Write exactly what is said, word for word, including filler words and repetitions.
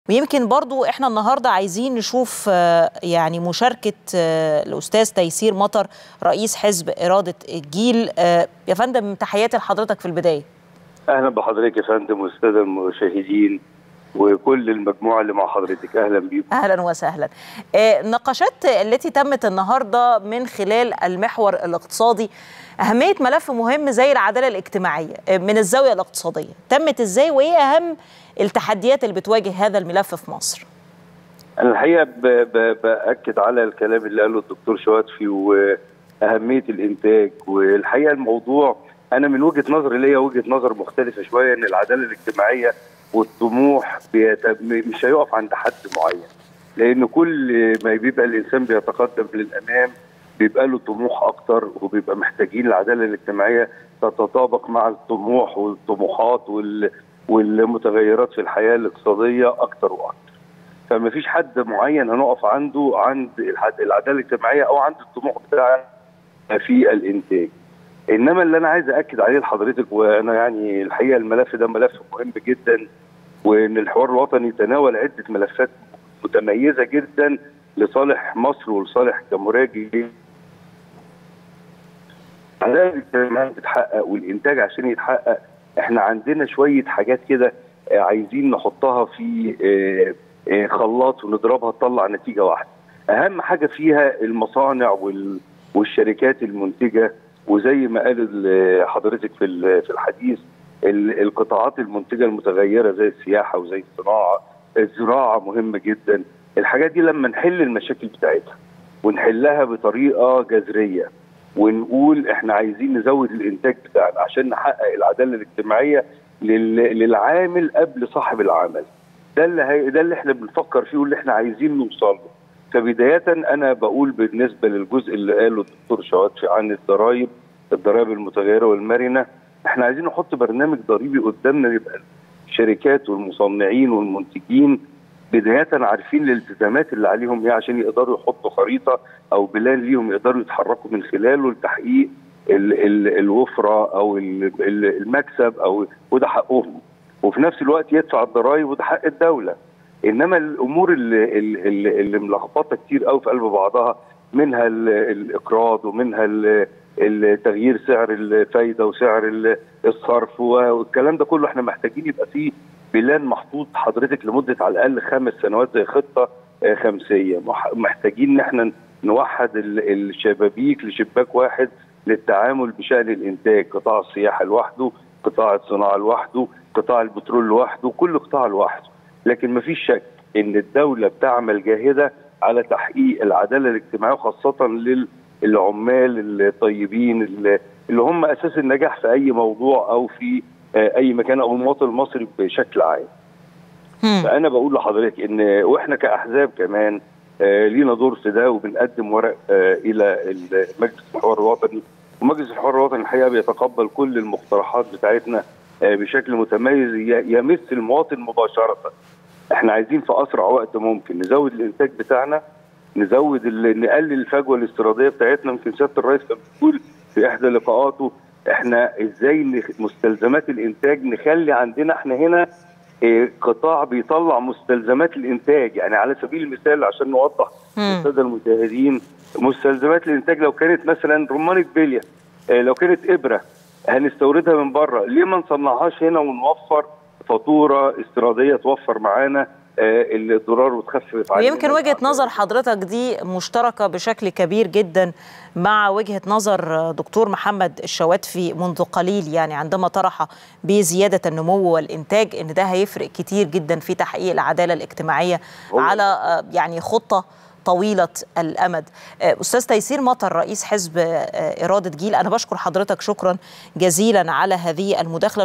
ويمكن برضو احنا النهاردة عايزين نشوف يعني مشاركة الأستاذ تيسير مطر رئيس حزب إرادة الجيل. يا فندم تحياتي لحضرتك في البداية. أهلا بحضرتك يا فندم والسادة المشاهدين وكل المجموعة اللي مع حضرتك، أهلا بيكم. أهلا وسهلا. النقاشات التي تمت النهاردة من خلال المحور الاقتصادي، أهمية ملف مهم زي العدالة الاجتماعية من الزاوية الاقتصادية تمت إزاي، وإيه أهم التحديات اللي بتواجه هذا الملف في مصر؟ أنا الحقيقة بأكد على الكلام اللي قاله الدكتور شواتفي وأهمية الإنتاج، والحقيقة الموضوع أنا من وجهة نظري ليا وجهة نظر مختلفة شوية، إن العدالة الاجتماعية والطموح مش هيقف عند حد معين، لأن كل ما بيبقى الإنسان بيتقدم للأمام بيبقى له طموح أكتر، وبيبقى محتاجين العدالة الاجتماعية تتطابق مع الطموح والطموحات وال والمتغيرات في الحياة الاقتصادية أكتر وأكتر. فما فيش حد معين هنقف عنده عند العدالة الاجتماعية أو عند الطموح بتاعنا في الإنتاج. إنما اللي أنا عايز أكد عليه لحضرتك، وأنا يعني الحقيقة الملف ده ملف مهم جدا، وإن الحوار الوطني تناول عدة ملفات متميزة جدا لصالح مصر ولصالح الجمهورية الجديدة. العدالة الاجتماعية تتحقق والإنتاج عشان يتحقق، احنا عندنا شويه حاجات كده عايزين نحطها في خلاط ونضربها تطلع نتيجه واحده. اهم حاجه فيها المصانع والشركات المنتجه، وزي ما قال حضرتك في في الحديث القطاعات المنتجه المتغيره زي السياحه وزي الصناعه، الزراعه مهمه جدا. الحاجات دي لما نحل المشاكل بتاعتها ونحلها بطريقه جذريه ونقول احنا عايزين نزود الانتاج بتاعنا عشان نحقق العداله الاجتماعيه للعامل قبل صاحب العمل، ده اللي هي ده اللي احنا بنفكر فيه واللي احنا عايزين نوصل له. فبدايه انا بقول بالنسبه للجزء اللي قاله الدكتور شواتفي عن الضرائب، الضرائب المتغيره والمرنه، احنا عايزين نحط برنامج ضريبي قدامنا يبقى الشركات والمصنعين والمنتجين بداية عارفين الالتزامات اللي عليهم ايه عشان يقدروا يحطوا خريطة او بلان ليهم يقدروا يتحركوا من خلاله لتحقيق ال ال الوفرة او ال المكسب، او وده حقهم، وفي نفس الوقت يدفع الضرائب وده حق الدولة. انما الامور اللي, اللي, اللي ملخبطة كتير قوي في قلب بعضها، منها الاقراض ومنها تغيير سعر الفايدة وسعر الصرف والكلام ده كله، احنا محتاجين يبقى فيه بلان محطوط حضرتك لمده على الاقل خمس سنوات زي خطه خمسيه. محتاجين ان احنا نوحد الشبابيك لشباك واحد للتعامل بشان الانتاج، قطاع السياحه لوحده، قطاع الصناعه لوحده، قطاع البترول لوحده، كل قطاع لوحده. لكن ما فيش شك ان الدوله بتعمل جاهده على تحقيق العداله الاجتماعيه، خاصه للعمال الطيبين اللي هم اساس النجاح في اي موضوع او في اي مكان او المواطن المصري بشكل عام. فانا بقول لحضرتك ان واحنا كاحزاب كمان لينا دور في ده، وبنقدم ورق الى مجلس الحوار الوطني، ومجلس الحوار الوطني الحقيقه بيتقبل كل المقترحات بتاعتنا بشكل متميز يمس المواطن مباشره. احنا عايزين في اسرع وقت ممكن نزود الانتاج بتاعنا، نزود نقلل الفجوه الاستيراديه بتاعتنا. يمكن سياده الرئيس كان بيقول في احدى لقاءاته احنا ازاي مستلزمات الانتاج نخلي عندنا احنا هنا اه قطاع بيطلع مستلزمات الانتاج. يعني على سبيل المثال عشان نوضح للساده المشاهدين، مستلزمات الانتاج لو كانت مثلا رمانه بليه، اه لو كانت ابره هنستوردها من بره، ليه ما نصنعهاش هنا ونوفر فاتوره استيراديه توفر معانا الدولار وتخفف علينا. ويمكن وجهة نظر حضرتك دي مشتركة بشكل كبير جدا مع وجهة نظر دكتور محمد الشواتفي منذ قليل، يعني عندما طرح بزيادة النمو والإنتاج إن ده هيفرق كتير جدا في تحقيق العدالة الاجتماعية على يعني خطة طويلة الأمد. أستاذ تيسير مطر رئيس حزب إرادة جيل، أنا بشكر حضرتك شكرا جزيلا على هذه المداخلة.